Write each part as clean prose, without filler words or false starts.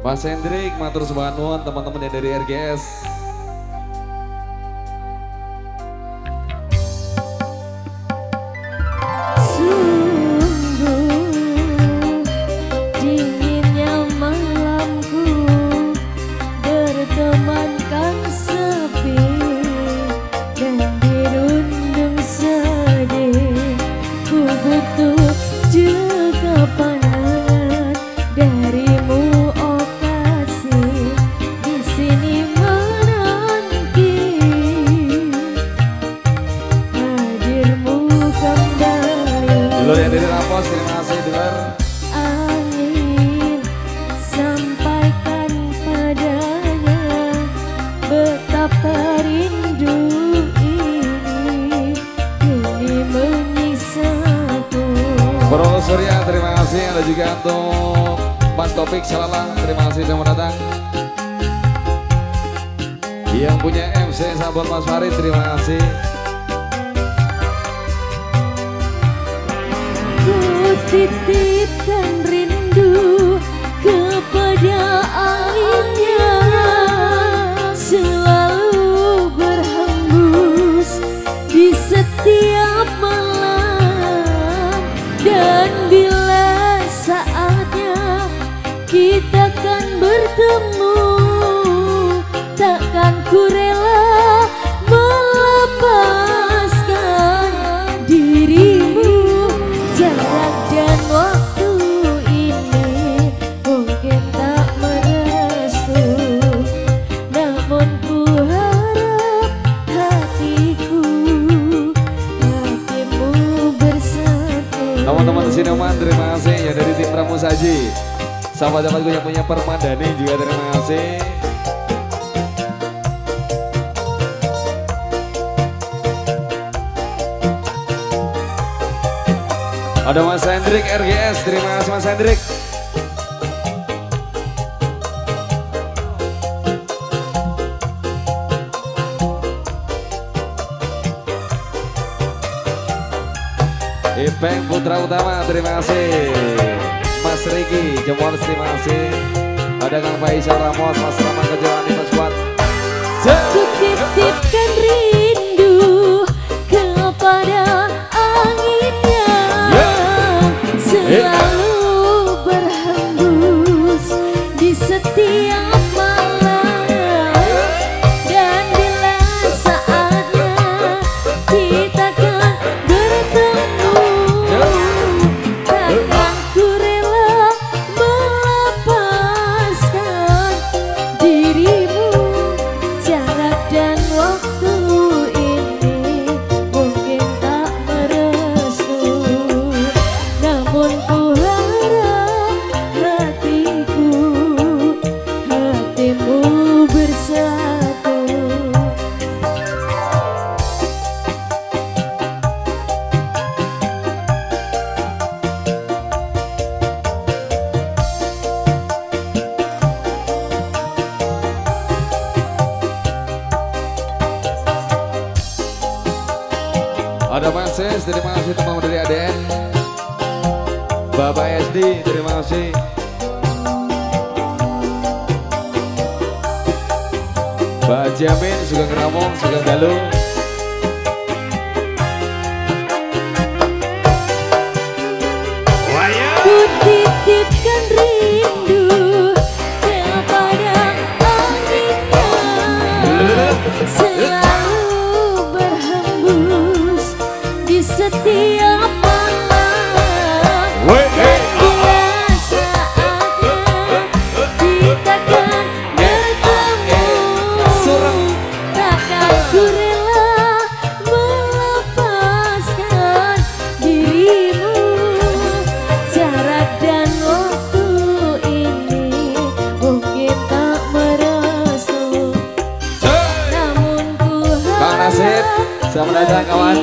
Mas Hendrik, matur sembah nuwun teman-teman yang dari RGS. Terima kasih dengar. Angin sampaikan padanya betapa rindu ini menyisaku. Bro Surya terima kasih, ada juga untuk Mas Topik Salalang terima kasih sudah datang. Yang punya MC Sabon Mas Farid terima kasih. Titipkan rindu kepada anginnya, selalu berhembus di setiap malam. Dan bila saatnya kita kan bertemu, takkan ku rela melepaskan dirimu. Jarak dan waktu ini mungkin tak merestu, namun ku harap hatimu bersatu. Teman-teman Sineman terima kasih ya dari tim Pramusaji. Sahabat-sahabatku yang punya Permadani juga terima kasih. Ada Mas Hendrik RGS, terima kasih Mas Hendrik. Ipeng Putra Utama, terima kasih. Mas Riki, Jemor, terima kasih. Ada Kang Faisal Ramos, Mas Rahman Kejalani, Mas Fuad. Ku titipkan rindu kepada anginnya, selalu berhembus di setiap malam. Dan bila saatnya kita kan bertemu, takkan ku rela melepaskan dirimu. Jarak dan waktu ini mungkin tak merestu, namun ku harap hatimu bersatu. Ada Mas Ses, terima kasih teman dari ADN. Bapak SD, terima kasih. Mbak Jamin, Sugeng Ramong, Sugeng Dalu. Ku titipkan rindu kepada anginnya, selalu berhembus di setiap malam. Dan bila saatnya kita kan bertemu, takkan ku rela melepaskan dirimu. Jarak dan waktu ini mungkin tak merestu, namun ku harap selamat datang kawan.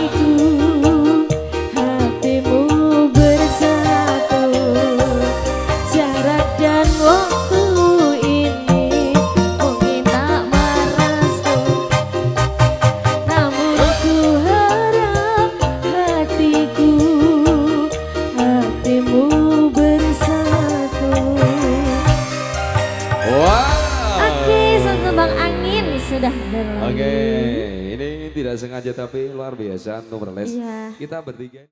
hatimu bersatu. Jarak dan waktu ini mungkin tak merestu, namun ku harap hatimu bersatu. sudah berlalu. Oke, ini tidak sengaja tapi luar biasa untuk berles. Iya. Kita bertiga.